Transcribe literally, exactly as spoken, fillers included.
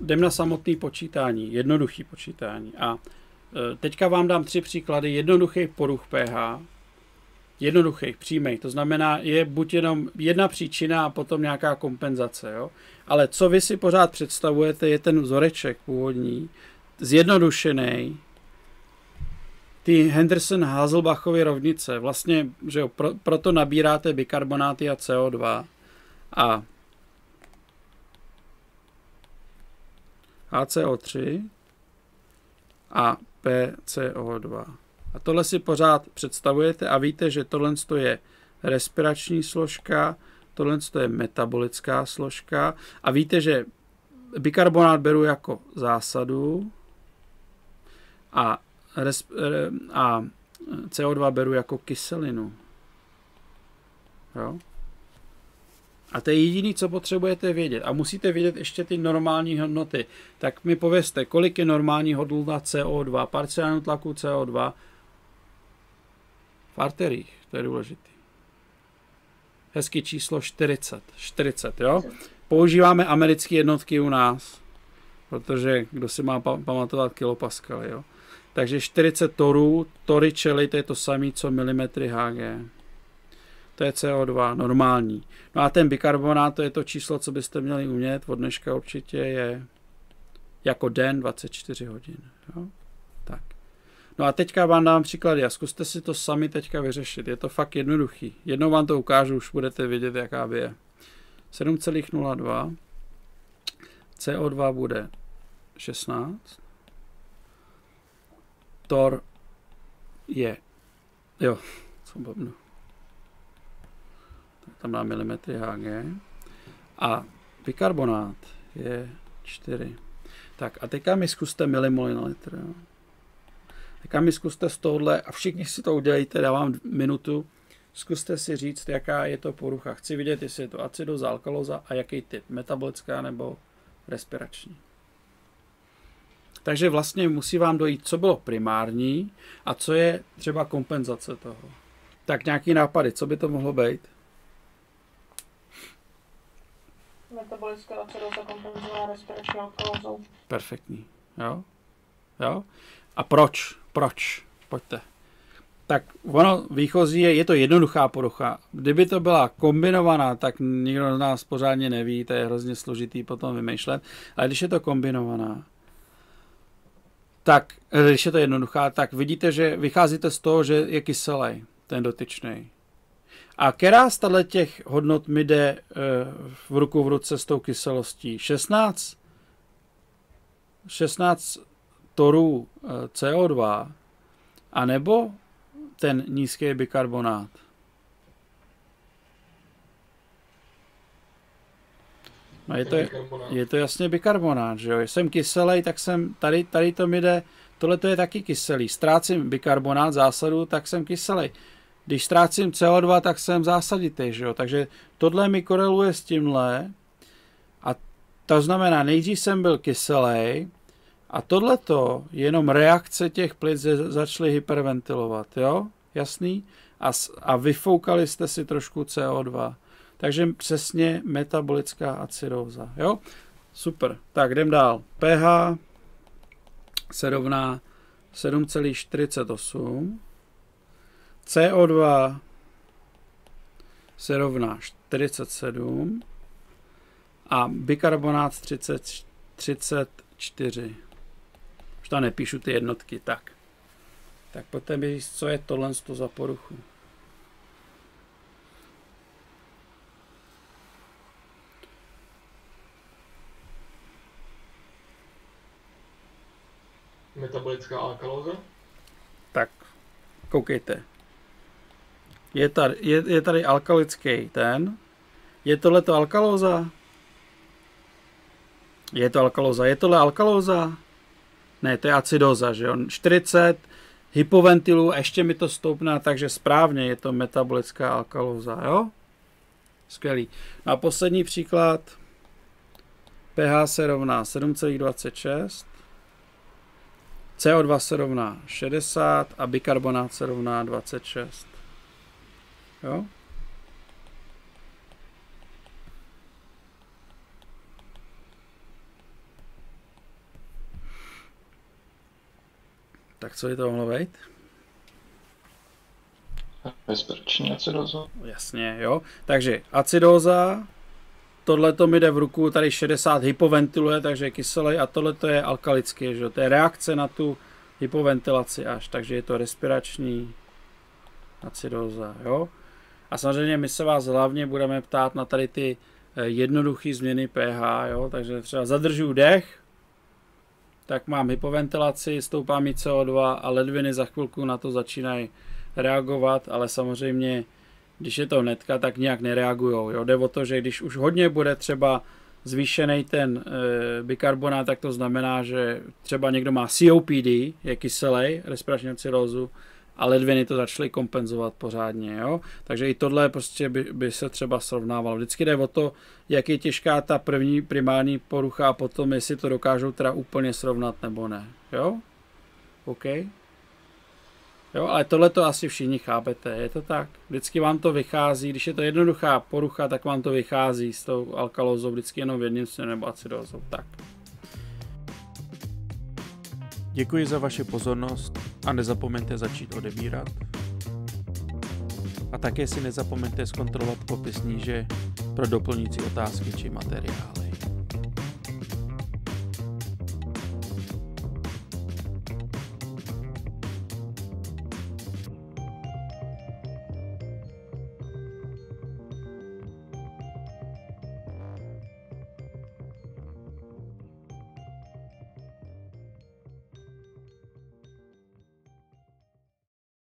jdem na samotné počítání, jednoduché počítání. A teďka vám dám tři příklady jednoduchých poruch pH, jednoduchých, přímých. To znamená, je buď jenom jedna příčina a potom nějaká kompenzace. Jo? Ale co vy si pořád představujete, je ten vzoreček původní, zjednodušený, ty Henderson-Haselbachovy rovnice. Vlastně, že jo, pro, proto nabíráte bikarbonáty a C O dva a H C O tři a P C O dva. A tohle si pořád představujete a víte, že tohle je respirační složka, tohle je metabolická složka a víte, že bikarbonát beru jako zásadu a, a C O dva beru jako kyselinu. Jo? A to je jediné, co potřebujete vědět. A musíte vědět ještě ty normální hodnoty. Tak mi povězte, kolik je normální hodnota C O dva, parciálního tlaku C O dva v arteriích. To je důležité. Hezký číslo čtyřicet. čtyřicet, jo? Používáme americké jednotky u nás, protože kdo si má pamatovat kilopascal, jo? Takže čtyřicet torů, tory čeli, to je to samé, co milimetry Hg. To je C O dva, normální. No a ten bikarbonát, to je to číslo, co byste měli umět, od dneška určitě je jako den dvacet čtyři hodin. Jo? Tak. No a teďka vám dám příklady a zkuste si to sami teďka vyřešit. Je to fakt jednoduchý. Jednou vám to ukážu, už budete vědět, jaká by je. sedm celá nula dva. C O dva bude šestnáct. Tor je, jo, co blbnu. Tam dám milimetry Hg. A bikarbonát je čtyři. Tak a teďka mi zkuste milimoly na litr. Jo. Teďka mi zkuste z tohohle, a všichni si to udělejte, dávám minutu, zkuste si říct, jaká je to porucha. Chci vidět, jestli je to acidoza, alkalóza a jaký typ, metabolická nebo respirační. Takže vlastně musí vám dojít, co bylo primární a co je třeba kompenzace toho. Tak nějaký nápady, co by to mohlo být? Metabolická acidoza kompenzovaná respirační alkalózou. Perfektní. Jo? Jo? A proč? Proč? Pojďte. Tak ono výchozí je, je to jednoduchá porucha. Kdyby to byla kombinovaná, tak nikdo z nás pořádně neví, to je hrozně složitý potom vymýšlet. Ale když je to kombinovaná, tak, když je to jednoduchá, tak vidíte, že vycházíte z toho, že je kyselý, ten dotyčný. A která z těch hodnot mi jde e, v ruku v ruce s tou kyselostí? šestnáct? šestnáct torů e, C O dva a nebo ten nízký bikarbonát? No je to, je to jasně bikarbonát, že jo? Jsem kyselý, tak jsem, tady, tady to mi jde, tohle to je taky kyselý. Ztrácím bikarbonát, zásadu, tak jsem kyselý. Když ztrácím C O dva, tak jsem zásaditý, že jo? Takže tohle mi koreluje s tímhle a to znamená, nejdřív jsem byl kyselý a tohleto je jenom reakce těch plic, že začaly hyperventilovat, jo? Jasný? A, a vyfoukali jste si trošku C O dva. Takže přesně metabolická acidóza, jo? Super. Tak jdem dál. pH se rovná sedm celá čtyřicet osm. C O dva se rovná čtyřicet sedm a bikarbonát třicet, třicet čtyři. Už tam nepíšu ty jednotky, tak. Tak pojďte mi říct, co je tohle za poruchu. Metabolická alkalóza? Tak, koukejte. Je tady, je, je tady alkalický ten. Je tohleto alkalóza? Je to alkalóza. Je tohle alkalóza? Ne, to je acidóza, že jo? čtyřicet hypoventilů a ještě mi to stoupne, takže správně je to metabolická alkalóza, jo? Skvělý. A poslední příklad. pH se rovná sedm celá dvacet šest. C O dva se rovná šedesát a bikarbonát se rovná dvacet šest. Jo? Tak co by to mohlo být? Respirační acidóza. Jasně, jo. Takže acidóza, tohle to mi jde v ruku, tady šedesát hypoventiluje, takže je kyselý, a tohle to je alkalický, že jo. To je reakce na tu hypoventilaci až, takže je to respirační acidóza, jo. A samozřejmě my se vás hlavně budeme ptát na tady ty jednoduché změny pH, jo. Takže třeba zadržuju dech, tak mám hypoventilaci, stoupá mi C O dva a ledviny za chvilku na to začínají reagovat, ale samozřejmě, když je to hnedka, tak nějak nereagujou. Jo? Jde o to, že když už hodně bude třeba zvýšený ten e, bikarbonát, tak to znamená, že třeba někdo má C O P D, je kyselej, respirační acidózu, a ledviny to začaly kompenzovat pořádně. Jo? Takže i tohle prostě by, by se třeba srovnávalo. Vždycky jde o to, jak je těžká ta první primární porucha a potom, jestli to dokážou teda úplně srovnat nebo ne. Jo? OK? Jo, ale tohle to asi všichni chápete, je to tak? Vždycky vám to vychází, když je to jednoduchá porucha, tak vám to vychází s tou alkalózou vždycky jenom v jedním směru nebo acidózou. Tak. Děkuji za vaši pozornost a nezapomeňte začít odebírat. A také si nezapomeňte zkontrolovat popis níže pro doplňující otázky či materiály.